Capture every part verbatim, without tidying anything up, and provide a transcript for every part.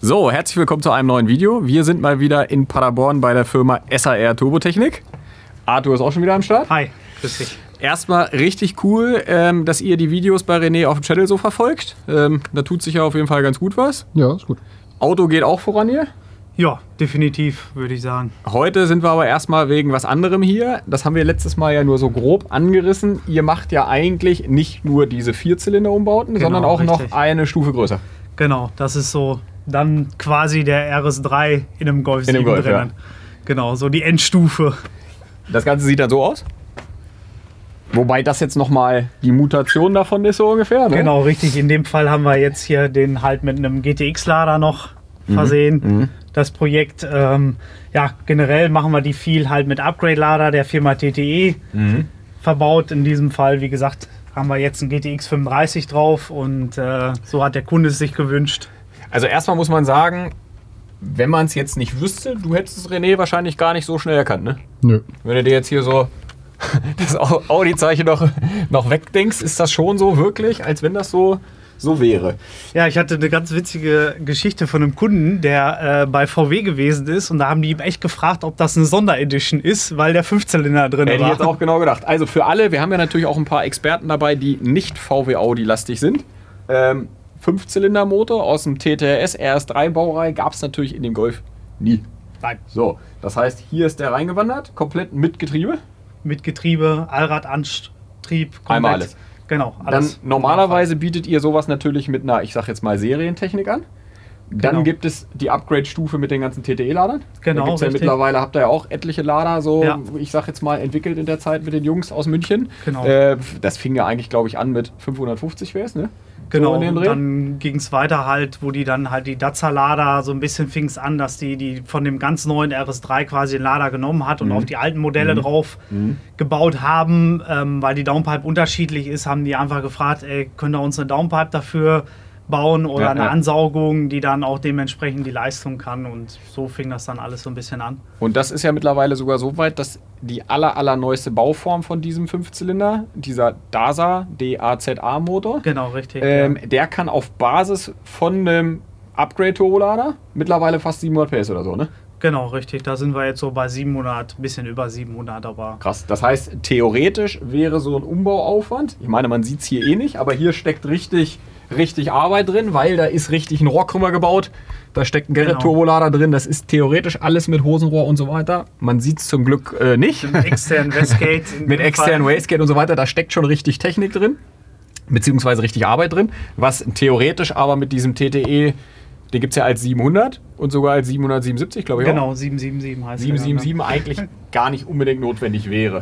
So, herzlich willkommen zu einem neuen Video. Wir sind mal wieder in Paderborn bei der Firma S A R Turbotechnik. Arthur ist auch schon wieder am Start. Hi, grüß dich. Erstmal richtig cool, ähm, dass ihr die Videos bei René auf dem Channel so verfolgt. Ähm, da tut sich ja auf jeden Fall ganz gut was. Ja, ist gut. Auto geht auch voran hier. Ja, definitiv, würde ich sagen. Heute sind wir aber erstmal wegen was anderem hier. Das haben wir letztes Mal ja nur so grob angerissen. Ihr macht ja eigentlich nicht nur diese Vierzylinder-Umbauten, Genau, sondern auch richtig. noch eine Stufe größer. Genau, das ist so dann quasi der R S drei in einem Golf In dem sieben Golf, drinnen. Genau, so die Endstufe. Das Ganze sieht dann so aus. Wobei das jetzt nochmal die Mutation davon ist, so ungefähr. Ne? Genau, richtig. In dem Fall haben wir jetzt hier den halt mit einem G T X-Lader noch versehen. Mhm. Das Projekt, ähm, ja, generell machen wir die viel halt mit Upgrade-Lader der Firma T T E Mhm. verbaut. In diesem Fall, wie gesagt, haben wir jetzt einen G T X fünfunddreißig drauf und äh, so hat der Kunde es sich gewünscht. Also erstmal muss man sagen, wenn man es jetzt nicht wüsste, du hättest es René wahrscheinlich gar nicht so schnell erkannt, ne? Nö. Wenn du dir jetzt hier so das Audi-Zeichen noch, noch wegdenkst, ist das schon so wirklich, als wenn das so, so wäre. Ja, ich hatte eine ganz witzige Geschichte von einem Kunden, der äh, bei V W gewesen ist und da haben die ihm echt gefragt, ob das eine Sonderedition ist, weil der Fünfzylinder drin Hätte ich war. jetzt auch genau gedacht. Also für alle, wir haben ja natürlich auch ein paar Experten dabei, die nicht V W Audi-lastig sind. Ähm, Fünfzylindermotor aus dem T T R S R S drei Baureihe gab es natürlich in dem Golf nie. Nein. So, das heißt, hier ist der reingewandert, komplett mit Getriebe. Mit Getriebe, Allradantrieb, komplett. Einmal alles. Genau, Dann alles. normalerweise bietet ihr sowas natürlich mit einer, ich sag jetzt mal, Serientechnik an. Dann Genau. gibt es die Upgrade-Stufe mit den ganzen T T E-Ladern. Genau, Da gibt's ja richtig. mittlerweile, habt ihr ja auch etliche Lader, so, Ja. ich sag jetzt mal, entwickelt in der Zeit mit den Jungs aus München. Genau. Äh, das fing ja eigentlich, glaube ich, an mit fünfhundertfünfzig W S, ne? Genau, So in dem und Dreh. dann ging es weiter halt, wo die dann halt die Daza-Lader, so ein bisschen fing es an, dass die, die von dem ganz neuen R S drei quasi den Lader genommen hat und Mhm. auf die alten Modelle Mhm. drauf Mhm. gebaut haben, ähm, weil die Downpipe unterschiedlich ist, haben die einfach gefragt, ey, könnt ihr uns eine Downpipe dafür bauen oder Ja, eine ja. Ansaugung, die dann auch dementsprechend die Leistung kann, und so fing das dann alles so ein bisschen an. Und das ist ja mittlerweile sogar so weit, dass die aller, allerneueste Bauform von diesem Fünfzylinder, dieser DAZA, D A Z A-Motor, Genau, richtig. ähm, ja. der kann auf Basis von einem Upgrade-Turbolader mittlerweile fast siebenhundert P S oder so, ne? Genau, richtig. Da sind wir jetzt so bei siebenhundert, ein bisschen über siebenhundert, aber Krass. Das heißt, theoretisch wäre so ein Umbauaufwand, ich meine, man sieht es hier eh nicht, aber hier steckt richtig, richtig Arbeit drin, weil da ist richtig ein Rohrkrümmer gebaut. Da steckt ein Genau. Garrett-Turbolader drin. Das ist theoretisch alles mit Hosenrohr und so weiter. Man sieht es zum Glück äh, nicht. mit externen Westgate. in Mit dem externen Fall. Wastegate und so weiter. Da steckt schon richtig Technik drin, beziehungsweise richtig Arbeit drin. Was theoretisch aber mit diesem T T E, den gibt es ja als siebenhundert und sogar als siebenhundertsiebenundsiebzig, glaube ich auch. Genau, sieben sieben sieben heißt der siebenhundertsiebenundsiebzig eigentlich gar nicht unbedingt notwendig wäre.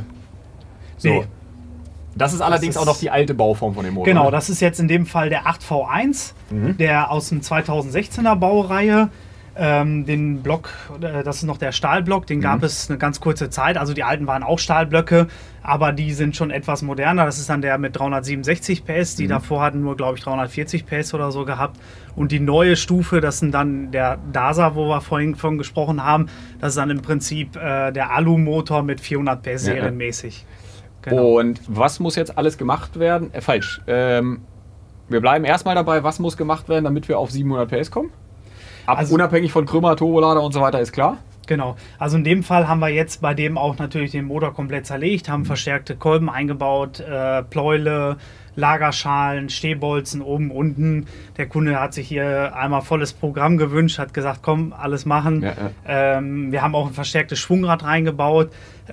So. Nee. Das ist allerdings ist- auch noch die alte Bauform von dem Motor. Genau, ne? das ist jetzt in dem Fall der acht V eins, Mhm. der aus dem zweitausendsechzehner Baureihe. Ähm, den Block, äh, das ist noch der Stahlblock, den gab Mhm. es eine ganz kurze Zeit. Also die alten waren auch Stahlblöcke, aber die sind schon etwas moderner. Das ist dann der mit dreihundertsiebenundsechzig P S. Die Mhm. davor hatten nur, glaube ich, dreihundertvierzig P S oder so gehabt. Und die neue Stufe, das sind dann der DAZA, wo wir vorhin von gesprochen haben. Das ist dann im Prinzip äh, der Alu-Motor mit vierhundert P S Ja, ja. serienmäßig. Genau. Und was muss jetzt alles gemacht werden? Äh, falsch. Ähm, wir bleiben erstmal dabei, was muss gemacht werden, damit wir auf siebenhundert P S kommen? Ab, Also- unabhängig von Krümmer, Turbolader und so weiter, ist klar. Genau, also in dem Fall haben wir jetzt bei dem auch natürlich den Motor komplett zerlegt, haben verstärkte Kolben eingebaut, äh, Pleuele, Lagerschalen, Stehbolzen oben, unten. Der Kunde hat sich hier einmal volles Programm gewünscht, hat gesagt, komm, alles machen. Ja, ja. Ähm, wir haben auch ein verstärktes Schwungrad reingebaut.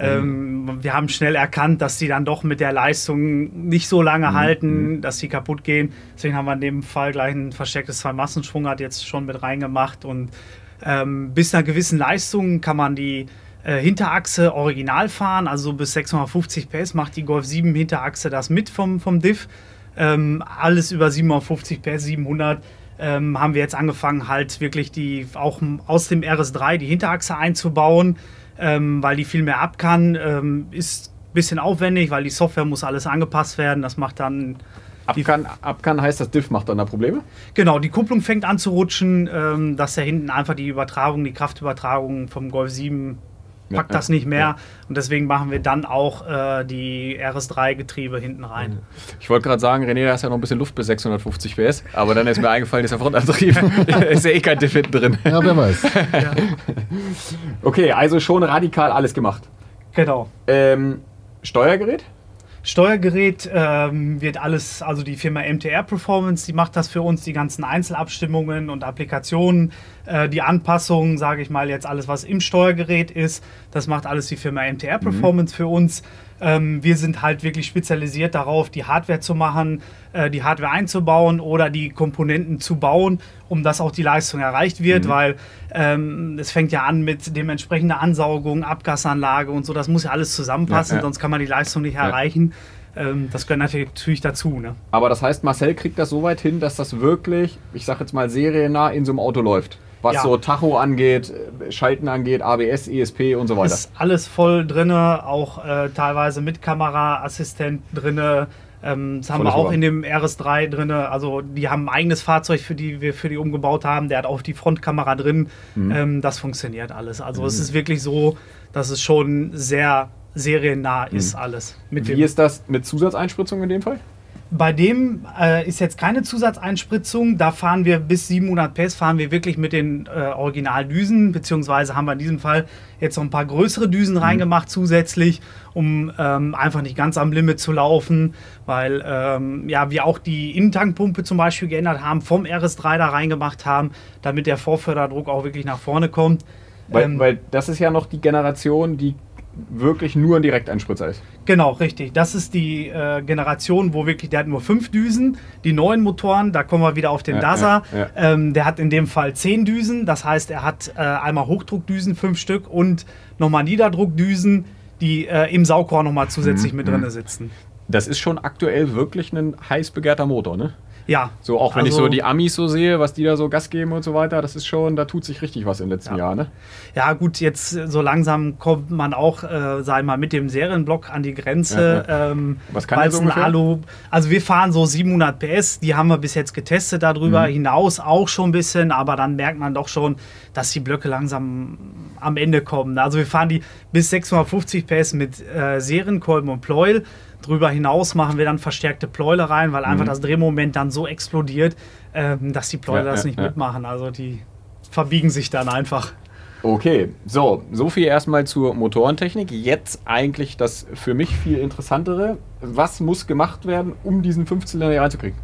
Ähm, wir haben schnell erkannt, dass die dann doch mit der Leistung nicht so lange Mhm. halten, dass die kaputt gehen. Deswegen haben wir in dem Fall gleich ein verstärktes Zwei-Massen-Schwungrad jetzt schon mit reingemacht. Und ähm, bis einer gewissen Leistung kann man die äh, Hinterachse original fahren, also so bis sechshundertfünfzig P S macht die Golf sieben Hinterachse das mit vom, vom Diff. Ähm, alles über siebenhundertfünfzig P S, siebenhundert. Ähm, haben wir jetzt angefangen, halt wirklich die auch aus dem R S drei die Hinterachse einzubauen, ähm, weil die viel mehr ab kann. Ähm, ist ein bisschen aufwendig, weil die Software muss alles angepasst werden. Das macht dann Ab kann, ab kann heißt, das Diff macht dann da Probleme? Genau, die Kupplung fängt an zu rutschen, ähm, dass da hinten einfach die Übertragung, die Kraftübertragung vom Golf sieben packt ja, das nicht mehr. Ja. Und deswegen machen wir dann auch äh, die R S drei Getriebe hinten rein. Ich wollte gerade sagen, René, da ist ja noch ein bisschen Luft bis sechshundertfünfzig P S, aber dann ist mir eingefallen, ist der Frontantrieb. Ist ja eh kein Diff hinten drin. Ja, wer weiß. Ja. Okay, also schon radikal alles gemacht. Genau. Ähm, Steuergerät? Steuergerät ähm, wird alles, also die Firma M T R Performance, die macht das für uns, die ganzen Einzelabstimmungen und Applikationen, äh, die Anpassungen, sage ich mal jetzt alles, was im Steuergerät ist, das macht alles die Firma M T R Performance mhm. für uns. Ähm, wir sind halt wirklich spezialisiert darauf, die Hardware zu machen, äh, die Hardware einzubauen oder die Komponenten zu bauen, um dass auch die Leistung erreicht wird, mhm. weil ähm, es fängt ja an mit dementsprechender Ansaugung, Abgasanlage und so, das muss ja alles zusammenpassen, ja, ja. sonst kann man die Leistung nicht ja. erreichen. Ähm, das gehört natürlich dazu. Ne? Aber das heißt, Marcel kriegt das so weit hin, dass das wirklich, ich sag jetzt mal, seriennah in so einem Auto läuft. Was ja. so Tacho angeht, Schalten angeht, A B S, E S P und so weiter. Ist alles voll drin, auch äh, teilweise mit Kameraassistent drin. Ähm, das haben Voll wir auch in dem R S drei drin. Also die haben ein eigenes Fahrzeug, für die wir für die umgebaut haben. Der hat auch die Frontkamera drin. Mhm. Ähm, das funktioniert alles. Also mhm. es ist wirklich so, dass es schon sehr seriennah mhm. ist alles. Mit Wie ist das mit Zusatzeinspritzung in dem Fall? Bei dem äh, ist jetzt keine Zusatzeinspritzung. Da fahren wir bis siebenhundert P S, fahren wir wirklich mit den äh, Originaldüsen, beziehungsweise haben wir in diesem Fall jetzt noch ein paar größere Düsen mhm. reingemacht zusätzlich, um ähm, einfach nicht ganz am Limit zu laufen, weil ähm, ja, wir auch die Innentankpumpe zum Beispiel geändert haben, vom R S drei da reingemacht haben, damit der Vorförderdruck auch wirklich nach vorne kommt. Weil, ähm, weil das ist ja noch die Generation, die wirklich nur ein Direkteinspritzer ist. Genau, richtig. Das ist die äh, Generation, wo wirklich, der hat nur fünf Düsen. Die neuen Motoren, da kommen wir wieder auf den ja, Daza. Ja, ja. Ähm, der hat in dem Fall zehn Düsen. Das heißt, er hat äh, einmal Hochdruckdüsen, fünf Stück, und nochmal Niederdruckdüsen, die äh, im Saugrohr nochmal zusätzlich mhm. mit drin sitzen. Das ist schon aktuell wirklich ein heiß begehrter Motor, ne? Ja. So, auch wenn also, ich so die Amis so sehe, was die da so Gas geben und so weiter, das ist schon, da tut sich richtig was in den letzten ja. Jahren, ne? Ja, gut, jetzt so langsam kommt man auch, äh, sag ich mal, mit dem Serienblock an die Grenze. Ja, ja. Ähm, was kann der so ungefähr? Alu, also wir fahren so siebenhundert P S, die haben wir bis jetzt getestet, darüber mhm. hinaus auch schon ein bisschen, aber dann merkt man doch schon, dass die Blöcke langsam am Ende kommen. Also wir fahren die bis sechshundertfünfzig P S mit äh, Serienkolben und Pleuel. Darüber hinaus machen wir dann verstärkte Pleuele rein, weil mhm. einfach das Drehmoment dann so explodiert, ähm, dass die Pleuele ja, das ja, nicht ja. mitmachen. Also die verbiegen sich dann einfach. Okay, so, so viel erstmal zur Motorentechnik. Jetzt eigentlich das für mich viel interessantere. Was muss gemacht werden, um diesen Fünfzylinder hier reinzukriegen?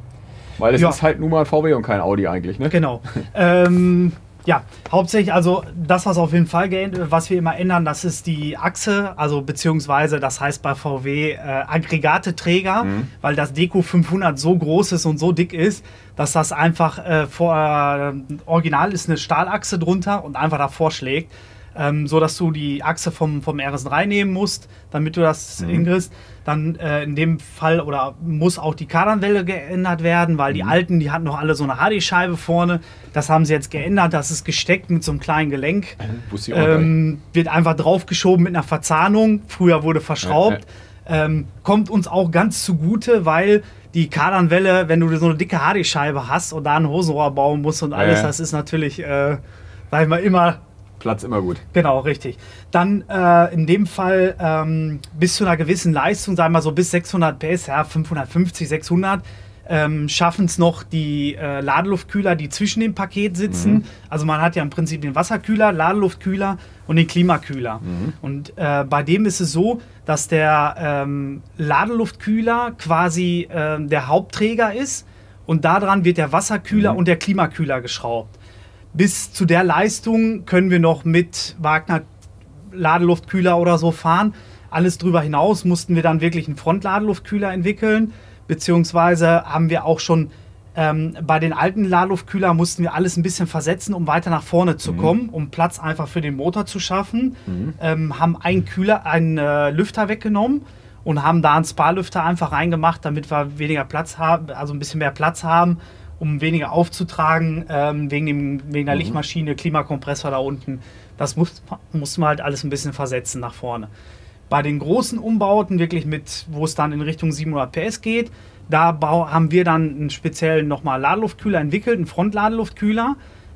Weil es ja. ist halt nun mal V W und kein Audi eigentlich, ne? Genau. ähm, Ja, hauptsächlich, also das, was auf jeden Fall geändert, was wir immer ändern, das ist die Achse, also beziehungsweise, das heißt bei V W äh, Aggregateträger, mhm. weil das Deko fünfhundert so groß ist und so dick ist, dass das einfach äh, vor, äh, original ist eine Stahlachse drunter und einfach davor schlägt, ähm, so dass du die Achse vom, vom R S drei nehmen musst, damit du das mhm. hinkriegst. Dann äh, in dem Fall oder muss auch die Kardanwelle geändert werden, weil mhm. die alten, die hatten noch alle so eine H D-Scheibe vorne. Das haben sie jetzt geändert, das ist gesteckt mit so einem kleinen Gelenk. Mhm. Ähm, wird einfach draufgeschoben mit einer Verzahnung. Früher wurde verschraubt. Ja, ja. Ähm, kommt uns auch ganz zugute, weil die Kardanwelle, wenn du so eine dicke H D-Scheibe hast und da ein Hosenrohr bauen musst und alles, ja, ja. das ist natürlich, äh, sag ich mal, immer... Platz immer gut. Genau, richtig. Dann äh, in dem Fall ähm, bis zu einer gewissen Leistung, sagen wir mal so bis sechshundert P S, ja, fünfhundertfünfzig, sechshundert, ähm, schaffen es noch die äh, Ladeluftkühler, die zwischen dem Paket sitzen. Mhm. Also man hat ja im Prinzip den Wasserkühler, Ladeluftkühler und den Klimakühler. Mhm. Und äh, bei dem ist es so, dass der ähm, Ladeluftkühler quasi äh, der Hauptträger ist und daran wird der Wasserkühler mhm. und der Klimakühler geschraubt. Bis zu der Leistung können wir noch mit Wagner Ladeluftkühler oder so fahren. Alles drüber hinaus mussten wir dann wirklich einen Frontladeluftkühler entwickeln, beziehungsweise haben wir auch schon ähm, bei den alten Ladeluftkühler mussten wir alles ein bisschen versetzen, um weiter nach vorne zu mhm. kommen, um Platz einfach für den Motor zu schaffen. Mhm. Ähm, haben einen Kühler, einen äh, Lüfter weggenommen und haben da einen Spa-Lüfter einfach reingemacht, damit wir weniger Platz haben, also ein bisschen mehr Platz haben, um weniger aufzutragen, ähm, wegen, dem, wegen der mhm. Lichtmaschine, Klimakompressor da unten. Das muss, muss man halt alles ein bisschen versetzen nach vorne. Bei den großen Umbauten, wirklich mit, wo es dann in Richtung siebenhundert P S geht, da bau, haben wir dann einen speziellen nochmal Ladeluftkühler entwickelt, einen Frontladeluftkühler,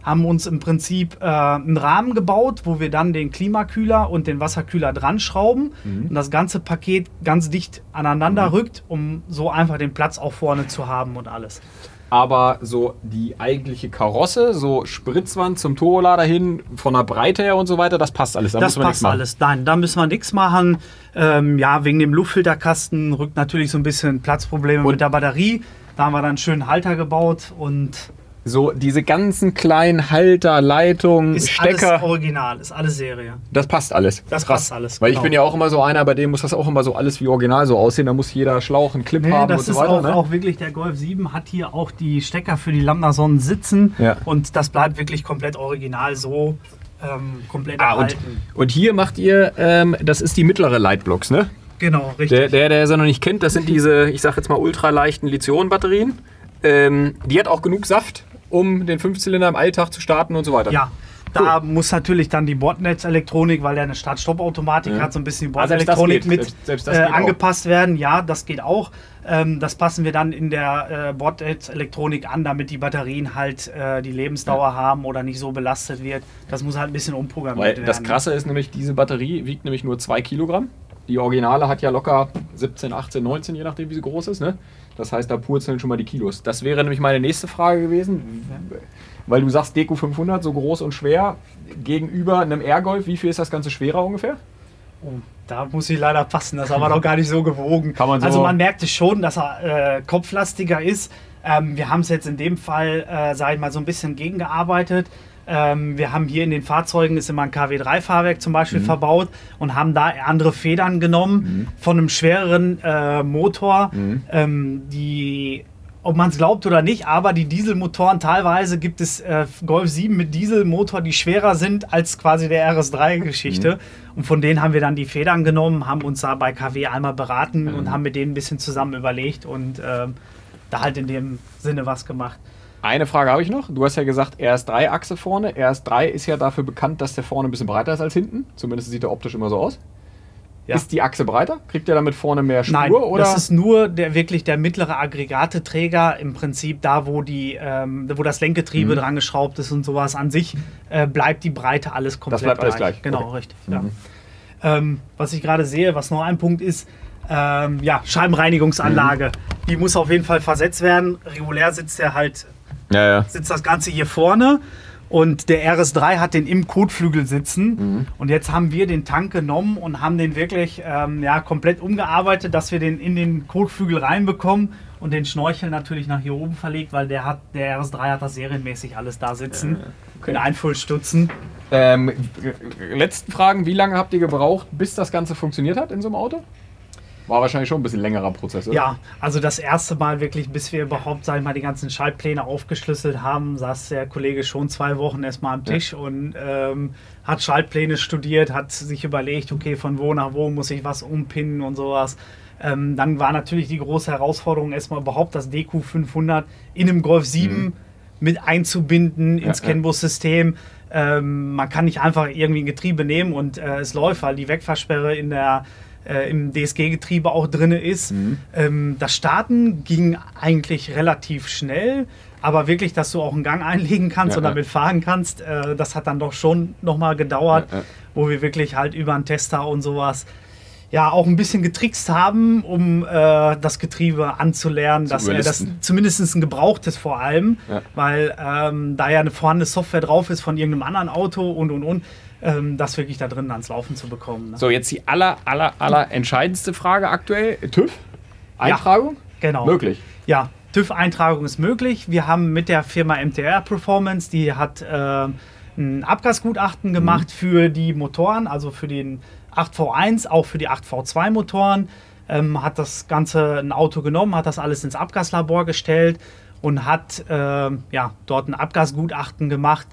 haben uns im Prinzip äh, einen Rahmen gebaut, wo wir dann den Klimakühler und den Wasserkühler dran schrauben mhm. und das ganze Paket ganz dicht aneinander mhm. rückt, um so einfach den Platz auch vorne zu haben und alles. Aber so die eigentliche Karosse, so Spritzwand zum Turbolader hin, von der Breite her und so weiter, das passt alles. Da das passt alles. Nein, da müssen wir nichts machen. Ähm, ja, wegen dem Luftfilterkasten rückt natürlich so ein bisschen Platzprobleme und mit der Batterie. Da haben wir dann einen schönen Halter gebaut und so diese ganzen kleinen Halter, Leitungen, ist Stecker. Alles original, ist alles Serie. Das passt alles. Das Krass. passt alles. Weil genau. ich bin ja auch immer so einer, bei dem muss das auch immer so alles wie original so aussehen. Da muss jeder Schlauch einen Clip nee, haben das und so ist weiter. Auch, ne? auch wirklich, der Golf sieben hat hier auch die Stecker für die Lambda-Sonnen sitzen. Ja. Und das bleibt wirklich komplett original so. Ähm, komplett ah, erhalten. Und, und hier macht ihr, ähm, das ist die mittlere Lightblocks, ne? Genau, richtig. Der, der, der es ja noch nicht kennt, das sind diese, ich sag jetzt mal, ultraleichten Lithium-Batterien. Ähm, die hat auch genug Saft, um den Fünfzylinder im Alltag zu starten und so weiter. Ja, da cool. muss natürlich dann die Bordnetzelektronik, weil der eine Start-Stopp-Automatik ja. hat, so ein bisschen die ah, Bordelektronik mit selbst, selbst das äh, geht angepasst auch. werden. Ja, das geht auch. Ähm, das passen wir dann in der äh, Bordnetzelektronik an, damit die Batterien halt äh, die Lebensdauer ja. haben oder nicht so belastet wird. Das muss halt ein bisschen umprogrammiert weil werden. Das Krasse ist nämlich, diese Batterie wiegt nämlich nur zwei Kilogramm. Die Originale hat ja locker siebzehn, achtzehn, neunzehn, je nachdem wie sie groß ist. Ne? Das heißt, da purzeln schon mal die Kilos. Das wäre nämlich meine nächste Frage gewesen. Weil du sagst, Deco fünfhundert, so groß und schwer, gegenüber einem Airgolf, wie viel ist das Ganze schwerer ungefähr? Oh, da muss ich leider passen, das ist aber noch gar nicht so gewogen. Kann man so also man merkt es schon, dass er äh, kopflastiger ist. Ähm, wir haben es jetzt in dem Fall, äh, sag ich mal, so ein bisschen gegengearbeitet. Ähm, wir haben hier in den Fahrzeugen ist immer ein K W drei Fahrwerk zum Beispiel mhm. verbaut und haben da andere Federn genommen mhm. von einem schwereren äh, Motor, mhm. ähm, die, ob man es glaubt oder nicht, aber die Dieselmotoren, teilweise gibt es äh, Golf sieben mit Dieselmotor, die schwerer sind als quasi der R S drei Geschichte. Mhm. Und von denen haben wir dann die Federn genommen, haben uns da bei K W einmal beraten mhm. und haben mit denen ein bisschen zusammen überlegt und äh, da halt in dem Sinne was gemacht. Eine Frage habe ich noch. Du hast ja gesagt, R S drei Achse vorne. R S drei ist ja dafür bekannt, dass der vorne ein bisschen breiter ist als hinten. Zumindest sieht er optisch immer so aus. Ja. Ist die Achse breiter? Kriegt der damit vorne mehr Spur? Nein, oder? Das ist nur der, wirklich der mittlere Aggregateträger. Im Prinzip da, wo, die, ähm, wo das Lenkgetriebe mhm. dran geschraubt ist und sowas. An sich äh, bleibt die Breite alles komplett gleich. Das bleibt gleich. alles gleich? Genau, okay. richtig. Mhm. Ja. Ähm, was ich gerade sehe, was noch ein Punkt ist, ähm, ja, Scheibenreinigungsanlage. Mhm. Die muss auf jeden Fall versetzt werden. Regulär sitzt der halt... Ja, ja. Sitzt das Ganze hier vorne und der R S drei hat den im Kotflügel sitzen mhm. und jetzt haben wir den Tank genommen und haben den wirklich ähm, ja, komplett umgearbeitet, dass wir den in den Kotflügel reinbekommen und den Schnorchel natürlich nach hier oben verlegt, weil der hat der R S drei hat das serienmäßig alles da sitzen, ja, okay. in Einfüllstutzen. Ähm, letzten Fragen, wie lange habt ihr gebraucht, bis das Ganze funktioniert hat in so einem Auto? War wahrscheinlich schon ein bisschen längerer Prozess, oder? Ja, also das erste Mal wirklich, bis wir überhaupt, sag ich mal, die ganzen Schaltpläne aufgeschlüsselt haben, saß der Kollege schon zwei Wochen erstmal am Tisch ja. und ähm, hat Schaltpläne studiert, hat sich überlegt, okay, von wo nach wo muss ich was umpinnen und sowas. Ähm, dann war natürlich die große Herausforderung, erstmal überhaupt das Deco fünfhundert in einem Golf sieben mhm. mit einzubinden ins ja, CAN-Bus-System. Ähm, man kann nicht einfach irgendwie ein Getriebe nehmen und äh, es läuft, weil die Wegfahrsperre in der Äh, im D S G-Getriebe auch drin ist. Mhm. Ähm, das Starten ging eigentlich relativ schnell, aber wirklich, dass du auch einen Gang einlegen kannst ja, und damit ja. fahren kannst, äh, das hat dann doch schon nochmal gedauert, ja, ja. wo wir wirklich halt über einen Tester und sowas ja auch ein bisschen getrickst haben, um äh, das Getriebe anzulernen, dass er das zumindest ein gebrauchtes vor allem, ja. weil ähm, da ja eine vorhandene Software drauf ist von irgendeinem anderen Auto und und und. Ähm, das wirklich da drin ans Laufen zu bekommen. Ne? So, jetzt die aller, aller, aller entscheidendste Frage aktuell. TÜV? Eintragung? Ja, genau. Möglich? Ja, TÜV-Eintragung ist möglich. Wir haben mit der Firma M T R Performance, die hat äh, ein Abgasgutachten gemacht mhm. für die Motoren, also für den acht V eins, auch für die acht V zwei Motoren. Ähm, hat das Ganze ein Auto genommen, hat das alles ins Abgaslabor gestellt und hat äh, ja, dort ein Abgasgutachten gemacht,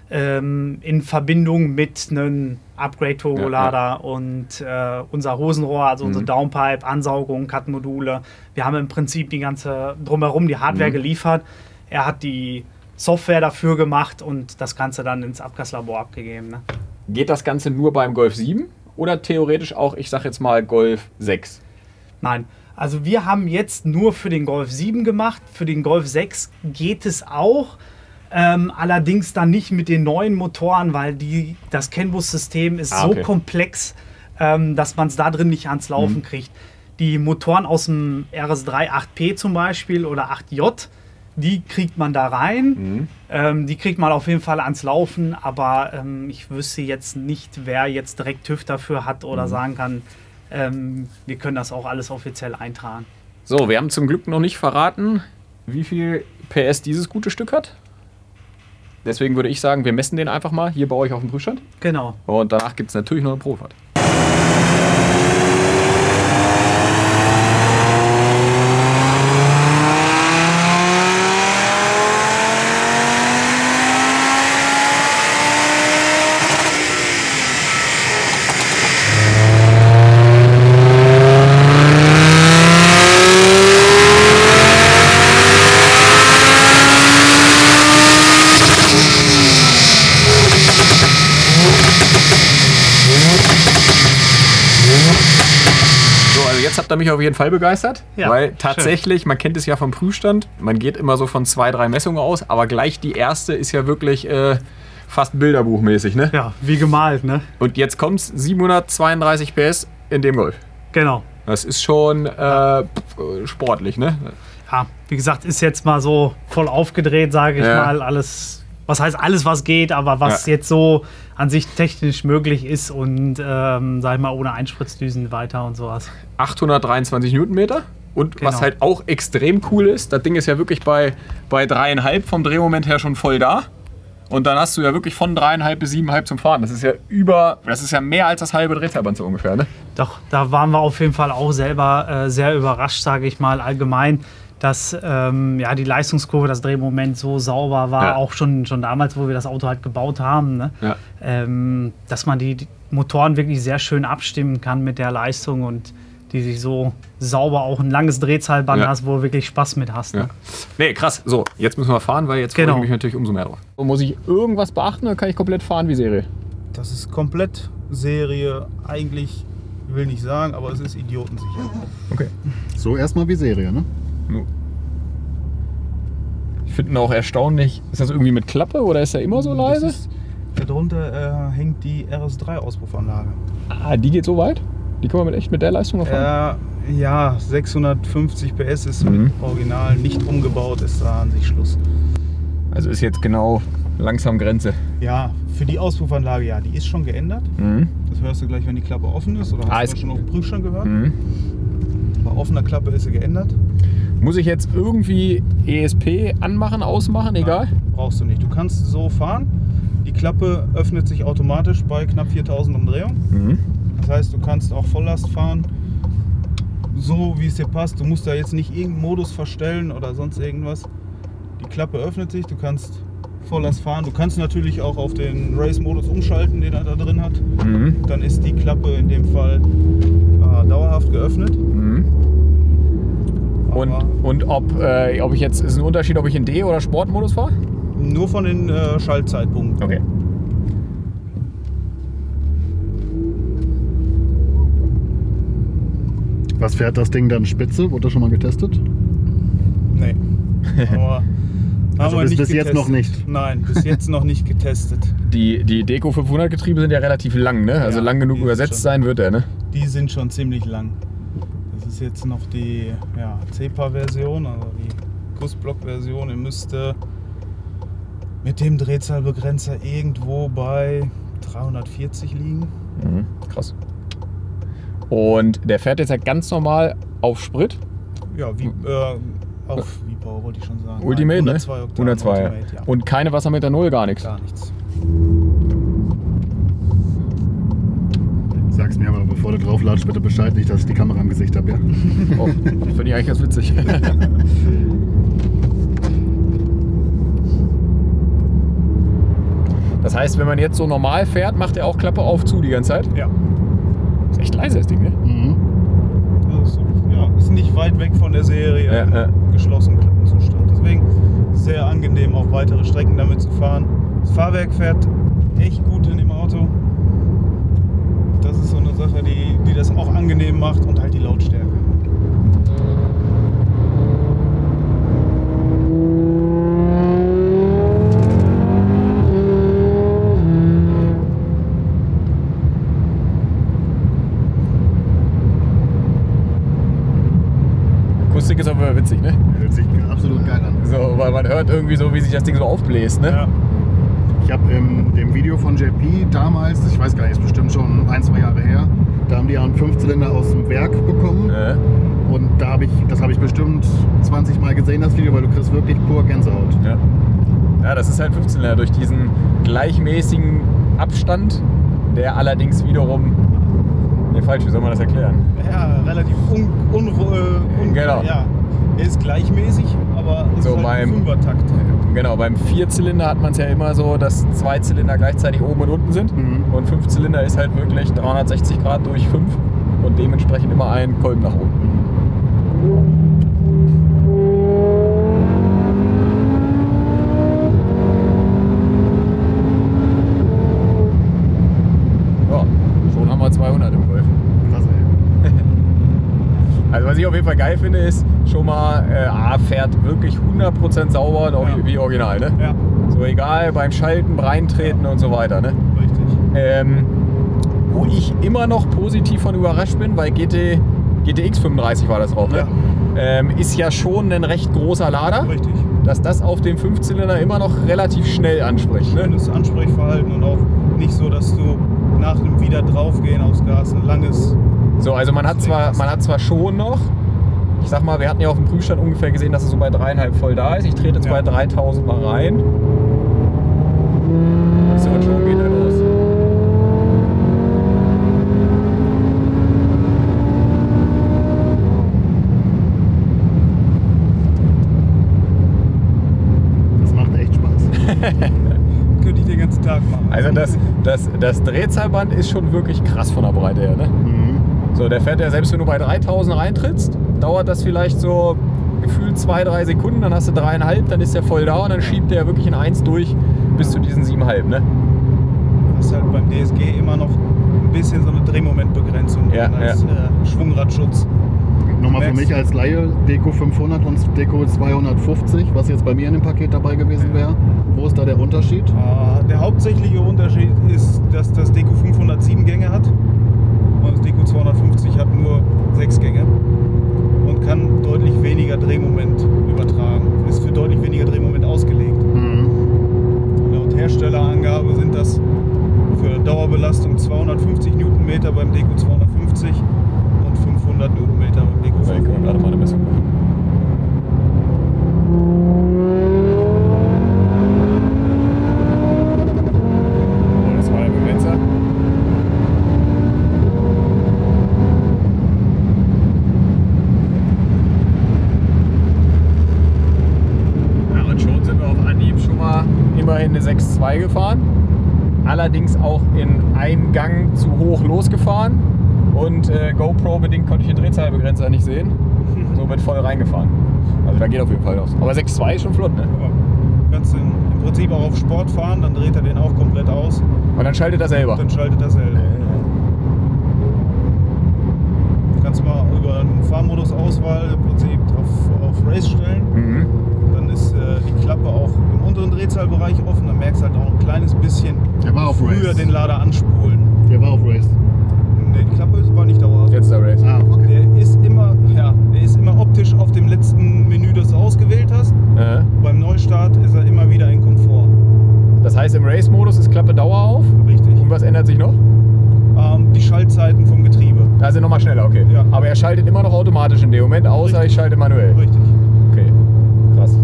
in Verbindung mit einem Upgrade-Turbolader ja, ja. und äh, unser Hosenrohr, also mhm. unsere Downpipe, Ansaugung, Cut-Module. Wir haben im Prinzip die ganze drumherum die Hardware mhm. geliefert. Er hat die Software dafür gemacht und das Ganze dann ins Abgaslabor abgegeben. Ne? Geht das Ganze nur beim Golf sieben oder theoretisch auch, ich sag jetzt mal, Golf sechs? Nein, also wir haben jetzt nur für den Golf sieben gemacht. Für den Golf sechs geht es auch. Ähm, allerdings dann nicht mit den neuen Motoren, weil die, das CAN-Bus-System ist Ah, okay. so komplex, ähm, dass man es da drin nicht ans Laufen Mhm. kriegt. Die Motoren aus dem R S drei acht P zum Beispiel oder acht J, die kriegt man da rein. Mhm. Ähm, die kriegt man auf jeden Fall ans Laufen, aber ähm, ich wüsste jetzt nicht, wer jetzt direkt TÜV dafür hat oder Mhm. sagen kann, ähm, wir können das auch alles offiziell eintragen. So, wir haben zum Glück noch nicht verraten, wie viel P S dieses gute Stück hat. Deswegen würde ich sagen, wir messen den einfach mal hier bei euch auf dem Prüfstand. Genau. Und danach gibt es natürlich noch eine Probefahrt. Jetzt habt ihr mich auf jeden Fall begeistert, Ja, weil tatsächlich, schön. Man kennt es ja vom Prüfstand, man geht immer so von zwei, drei Messungen aus, aber gleich die erste ist ja wirklich äh, fast bilderbuchmäßig, ne? Ja, wie gemalt, ne? Und jetzt kommt es siebenhundertzweiunddreißig P S in dem Golf. Genau. Das ist schon äh, sportlich, ne? Ja, wie gesagt, ist jetzt mal so voll aufgedreht, sage ich Ja. mal, alles, was heißt alles, was geht, aber was Ja. jetzt so an sich technisch möglich ist und, ähm, sag ich mal, ohne Einspritzdüsen weiter und sowas. achthundertdreiundzwanzig Newtonmeter. Und was Genau. halt auch extrem cool ist, das Ding ist ja wirklich bei, bei dreieinhalb vom Drehmoment her schon voll da. Und dann hast du ja wirklich von dreieinhalb bis siebeneinhalb zum Fahren. Das ist ja über, das ist ja mehr als das halbe Drehzahlband so ungefähr, ne? Doch, da waren wir auf jeden Fall auch selber äh, sehr überrascht, sage ich mal, allgemein, dass ähm, ja, die Leistungskurve, das Drehmoment so sauber war, Ja. auch schon, schon damals, wo wir das Auto halt gebaut haben, ne? Ja. ähm, dass man die, die Motoren wirklich sehr schön abstimmen kann mit der Leistung und die sich so sauber auch ein langes Drehzahlband Ja. hast, wo du wirklich Spaß mit hast. Ne? Ja. Nee, krass. So, jetzt müssen wir fahren, weil jetzt freue Genau. ich mich natürlich umso mehr drauf. Muss ich irgendwas beachten oder kann ich komplett fahren wie Serie? Das ist komplett Serie, eigentlich, will nicht sagen, aber es ist idiotensicher. Okay. So erstmal wie Serie, ne? Ich finde ihn auch erstaunlich. Ist das irgendwie mit Klappe oder ist er immer so leise? Das ist, darunter äh, hängt die R S drei Auspuffanlage. Ah, die geht so weit? Die kann man mit echt mit der Leistung noch fahren? Äh, ja, sechshundertfünfzig P S ist Mhm. mit Original nicht umgebaut, ist da an sich Schluss. Also ist jetzt genau langsam Grenze. Ja, für die Auspuffanlage, ja, die ist schon geändert. Mhm. Das hörst du gleich, wenn die Klappe offen ist. Oder hast Ah, du ist- das schon auf dem Prüfstand gehört? Mhm. Bei offener Klappe ist sie geändert. Muss ich jetzt irgendwie E S P anmachen, ausmachen, egal? Nein, brauchst du nicht. Du kannst so fahren. Die Klappe öffnet sich automatisch bei knapp viertausend Umdrehungen. Mhm. Das heißt, du kannst auch Volllast fahren, so wie es dir passt. Du musst da jetzt nicht irgendeinen Modus verstellen oder sonst irgendwas. Die Klappe öffnet sich, du kannst Volllast fahren. Du kannst natürlich auch auf den Race-Modus umschalten, den er da drin hat. Mhm. Dann ist die Klappe in dem Fall äh, dauerhaft geöffnet. Mhm. Und, Aber und ob, äh, ob ich jetzt, ist ein Unterschied, ob ich in D- oder Sportmodus fahre? nur von den äh, Schaltzeitpunkten. Okay. Was fährt das Ding dann spitze? Wurde das schon mal getestet? Nee. Aber Also haben wir bis- nicht bis jetzt getestet. noch nicht. Nein, bis jetzt noch nicht getestet. Die, die Deco fünfhundert Getriebe sind ja relativ lang, ne? Also Ja, lang genug die sind übersetzt schon- sein wird er, ne? Die sind schon ziemlich lang. Das ist jetzt noch die ja, C E P A-Version, also die Kussblock-Version. Ihr müsste mit dem Drehzahlbegrenzer irgendwo bei dreihundertvierzig liegen. Mhm. Krass. Und der fährt jetzt ja ganz normal auf Sprit. Ja, wie, äh, auf V-Power wollte ich schon sagen. Ultimate, Nein, ne? hundertzwei Oktan hundertzwei. Ultimate, ja. Und keine Wassermeter Null, gar nichts. Gar nichts. Sag's mir aber, bevor du drauf ladest, bitte Bescheid, nicht, dass ich die Kamera im Gesicht habe, ja? Oh, finde ich eigentlich ganz witzig. Das heißt, wenn man jetzt so normal fährt, macht er auch Klappe auf zu die ganze Zeit? Ja. Ist echt leise das Ding, ne? Mhm. Das ist, ja, ist nicht weit weg von der Serie Ja, im ja. geschlossenen Klappenzustand. Deswegen sehr angenehm, auch weitere Strecken damit zu fahren. Das Fahrwerk fährt echt gut in dem Auto. Das ist so eine Sache, die, die das auch angenehm macht und halt die Lautstärke. Elektrik ist aber witzig, ne? Hört sich absolut geil an. So, weil man hört irgendwie so, wie sich das Ding so aufbläst, ne? Ja. Ich habe in dem Video von J P damals, ich weiß gar nicht, ist bestimmt schon ein, zwei Jahre her, da haben die einen Fünfzylinder aus dem Werk bekommen. Ja. Und da habe ich, das habe ich bestimmt zwanzig Mal gesehen, das Video, weil du kriegst wirklich pur Gänsehaut. Ja. Ja, das ist halt Fünfzylinder durch diesen gleichmäßigen Abstand, der allerdings wiederum. Ne, falsch, wie soll man das erklären? Ja, relativ un, un, äh, un, Genau. Ja, er ist gleichmäßig, aber ist So halt beim- ein Fünfertakt. Genau, beim Vierzylinder hat man es ja immer so, dass zwei Zylinder gleichzeitig oben und unten sind. Mhm. Und Fünfzylinder ist halt wirklich dreihundertsechzig Grad durch fünf und dementsprechend immer ein Kolben nach oben. Ja, schon haben wir zweihundert im Golf. Krass, ey. Also was ich auf jeden Fall geil finde, ist schon mal, äh, A, fährt wirklich hundert Prozent sauber und auch Ja. wie original, ne? Ja, So egal beim Schalten, reintreten und so weiter, ne? richtig. Ähm, wo ich immer noch positiv von überrascht bin, weil G T, G T X fünfunddreißig war das drauf, ne? Ja. Ähm, ist ja schon ein recht großer Lader, Richtig. dass das auf dem Fünfzylinder immer noch relativ schnell anspricht, ne? Schönes Ansprechverhalten und auch nicht so, dass du nach dem wieder draufgehen aufs Gas ein langes. So, also man hat zwar, man hat zwar schon noch, ich sag mal, wir hatten ja auf dem Prüfstand ungefähr gesehen, dass es so bei dreieinhalb voll da ist. Ich trete jetzt Ja. bei dreitausend mal rein. So, und schon geht er los. Das macht echt Spaß. Könnte ich den ganzen Tag machen. Also das, das, das Drehzahlband ist schon wirklich krass von der Breite her, ne? Mhm. So, der fährt ja, selbst wenn du bei dreitausend reintrittst, dauert das vielleicht so gefühlt zwei, drei Sekunden, dann hast du dreieinhalb, dann ist der voll da und dann schiebt der wirklich in eins durch bis zu diesen siebeneinhalb, ne? Das ist halt beim D S G immer noch ein bisschen so eine Drehmomentbegrenzung Ja, als ja. Äh, Schwungradschutz. Nochmal für Merkst- mich als Laie, Deko fünfhundert und Deko zweihundertfünfzig, was jetzt bei mir in dem Paket dabei gewesen wäre. Wo ist da der Unterschied? Äh, der hauptsächliche Unterschied ist, dass das Deko fünfhundert sieben Gänge hat und das Deko zweihundertfünfzig hat nur sechs Gänge und kann deutlich weniger Drehmoment übertragen. Ist für deutlich weniger Drehmoment ausgelegt. Mhm. Laut Herstellerangabe sind das für Dauerbelastung zweihundertfünfzig Newtonmeter beim Deko zweihundertfünfzig und fünfhundert Newtonmeter beim Deko So, ich kann gerade mal eine Messung machen. Oh, das war der Begrenzer. Ja, und schon sind wir auf Anhieb schon mal immerhin eine sechs Komma zwei gefahren. Allerdings auch in einem Gang zu hoch losgefahren. Und äh, GoPro-bedingt konnte ich den Drehzahlbegrenzer nicht sehen. Somit voll reingefahren. Also da geht auf jeden Fall los. Aber sechs Komma zwei ist schon flott, ne? Ja. Kannst du im Prinzip auch auf Sport fahren, dann dreht er den auch komplett aus Und dann schaltet er selber. und dann schaltet er selber. Kannst mal über einen Fahrmodus-Auswahl im Prinzip auf, auf Race stellen. Mhm. Dann ist äh, die Klappe auch im unteren Drehzahlbereich offen. Dann merkst du halt auch ein kleines bisschen Der war auf früher Race. den Lader anspulen. Der war auf Race. Nee, die Klappe war nicht dauerhaft. Jetzt der Race. Ah, okay. Der ist immer, ja, der ist immer optisch auf dem letzten Menü, das du ausgewählt hast. Äh. Beim Neustart ist er immer wieder in Komfort. Das heißt, im Race-Modus ist Klappe Dauer auf. Richtig. Und was ändert sich noch? Ähm, die Schaltzeiten vom Getriebe. Da sind nochmal schneller, okay. Ja. Aber er schaltet immer noch automatisch in dem Moment, außer Richtig. ich schalte manuell. Richtig. Okay, krass.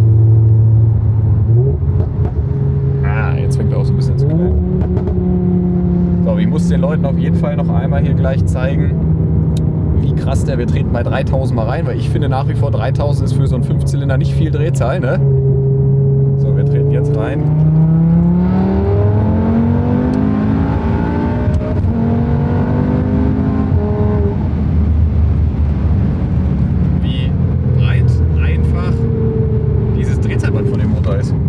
Ah, jetzt fängt er auch so ein bisschen zu knallen. So, ich muss den Leuten auf jeden Fall noch einmal hier gleich zeigen, wie krass der, wir treten bei dreitausend mal rein, weil ich finde nach wie vor dreitausend ist für so einen Fünfzylinder nicht viel Drehzahl, ne? So, wir treten jetzt rein. Wie breit einfach dieses Drehzahlband von dem Motor ist.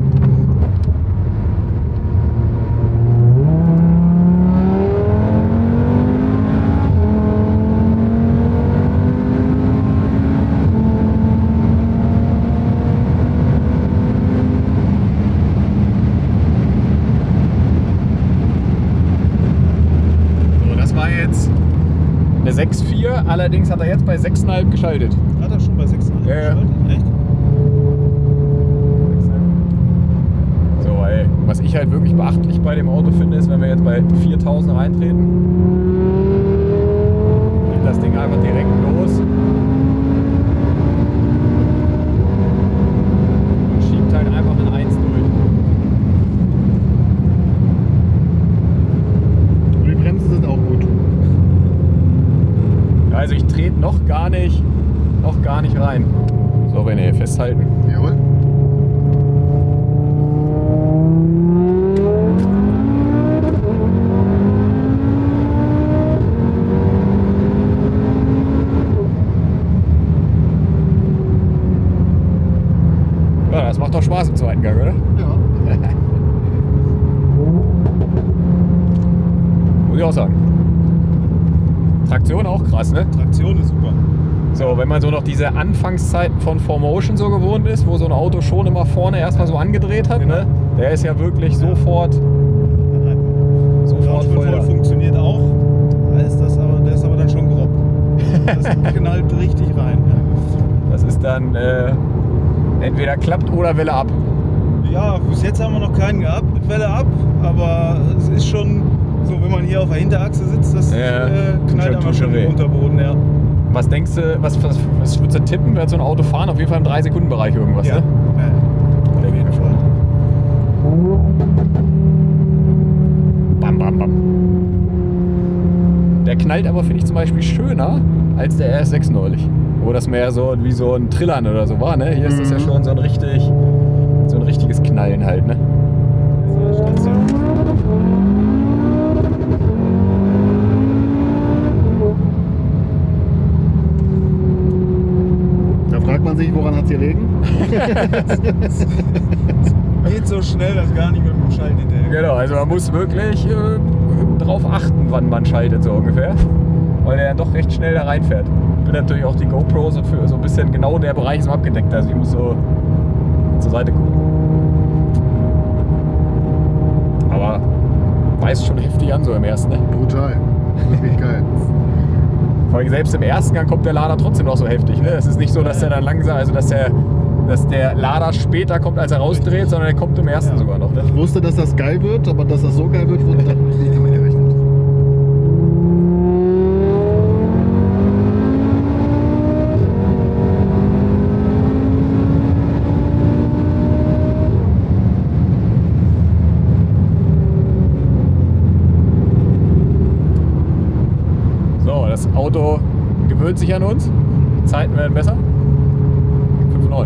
er, allerdings hat er jetzt bei sechs Komma fünf geschaltet. Hat er schon bei sechs Komma fünf Ja, ja. geschaltet? Echt? So, weil was ich halt wirklich beachtlich bei dem Auto finde, ist, wenn wir jetzt bei viertausend reintreten, geht das Ding einfach direkt los und schiebt halt einfach in eins durch. Und die Bremsen sind auch gut. Ja, also ich trete noch gar nicht, noch gar nicht rein. So, René, festhalten. Jawohl. Ja, das macht doch Spaß im zweiten Gang, oder? Ja. Muss ich auch sagen. Traktion auch krass, ne? Traktion ist super. So, wenn man so noch diese Anfangszeiten von four motion so gewohnt ist, wo so ein Auto schon immer vorne erstmal so angedreht hat, Genau. ne? Der ist ja wirklich sofort, sofort voll voll da. funktioniert auch. Da ist das aber, der ist aber dann schon grob. Das knallt richtig rein. Das ist dann äh, entweder klappt oder Welle ab. Ja, bis jetzt haben wir noch keinen gehabt mit Welle ab, aber es ist schon so, wenn man hier auf der Hinterachse sitzt, das Ja, äh, knallt tut einmal schon schon weh. im Unterboden. Ja. Was denkst du, was, was, was würdest du tippen, wird so ein Auto fahren? Auf jeden Fall im drei Sekunden Bereich irgendwas, Ja. ne? Ja, auf jeden Fall. Bam, bam, bam. Der knallt aber, finde ich, zum Beispiel schöner als der R S sechs neulich. Wo das mehr so wie so ein Trillern oder so war, ne? Hier ist das ja schon so ein richtig, so ein richtiges Knallen halt, ne? Station. Da fragt man sich, woran hat es hier liegen? Geht so schnell, dass gar nicht mit dem Schalten hinterher. Genau, also man muss wirklich äh, drauf achten, wann man schaltet, so ungefähr. Weil der dann doch recht schnell da reinfährt. Ich bin natürlich auch die GoPro so für so ein bisschen genau der Bereich so abgedeckt. Also ich muss so zur Seite gucken. Aber beißt schon heftig an so im ersten, ne? Brutal. Wirklich geil. Vor allem selbst im ersten Gang kommt der Lader trotzdem noch so heftig, ne? Es ist nicht so, dass der dann langsam, also dass der, dass der Lader später kommt, als er rausdreht, sondern der kommt im ersten Ja. sogar noch. Ne? Ich wusste, dass das geil wird, aber dass das so geil wird, wurde dann nicht damit gerechnet. So, das Auto gewöhnt sich an uns. Die Zeiten werden besser. fünf Komma neun.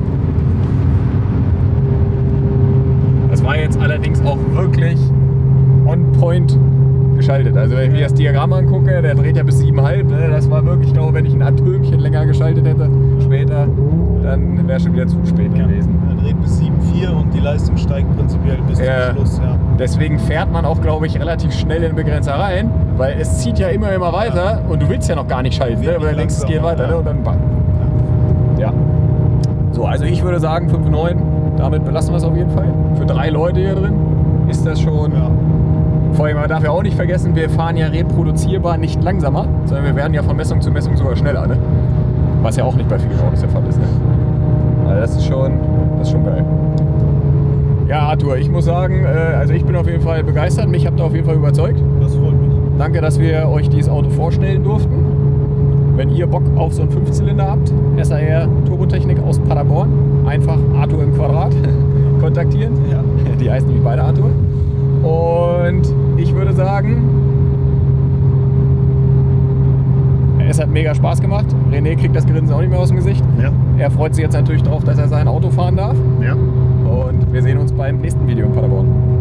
Das war jetzt allerdings auch wirklich on point geschaltet. Also wenn ich mir das Diagramm angucke, der dreht ja bis sieben Komma fünf. Ne? Das war wirklich, ich glaube, wenn ich ein Atömchen länger geschaltet hätte, später, dann wäre schon wieder zu spät gewesen. Er dreht bis sieben Komma vier und die Leistung steigt prinzipiell bis Ja. zum Schluss. Ja. Deswegen fährt man auch, glaube ich, relativ schnell in den Begrenzer rein, weil es zieht ja immer, immer weiter und du willst ja noch gar nicht schalten, ne? Aber dann denkst du, es geht weiter, langsamer, ne? Und dann bang. Ja. So, also ich würde sagen fünf Komma neun, damit belassen wir es auf jeden Fall. Für drei Leute hier drin ist das schon. Ja. Vor allem, man darf ja auch nicht vergessen, wir fahren ja reproduzierbar nicht langsamer, sondern wir werden ja von Messung zu Messung sogar schneller, ne? Was ja auch nicht bei vielen Autos der Fall ist, ne? Also das ist schon, das ist schon geil. Ja, Arthur, ich muss sagen, äh, also ich bin auf jeden Fall begeistert. Mich habt ihr auf jeden Fall überzeugt. Das freut mich. Danke, dass wir euch dieses Auto vorstellen durften. Wenn ihr Bock auf so einen Fünfzylinder habt, S A R Turbotechnik aus Paderborn, einfach Arthur im Quadrat kontaktieren. Ja. Die heißen nämlich beide Arthur. Und ich würde sagen, es hat mega Spaß gemacht. René kriegt das Grinsen auch nicht mehr aus dem Gesicht. Ja. Er freut sich jetzt natürlich darauf, dass er sein Auto fahren darf. Ja. Und wir sehen uns beim nächsten Video in Paderborn.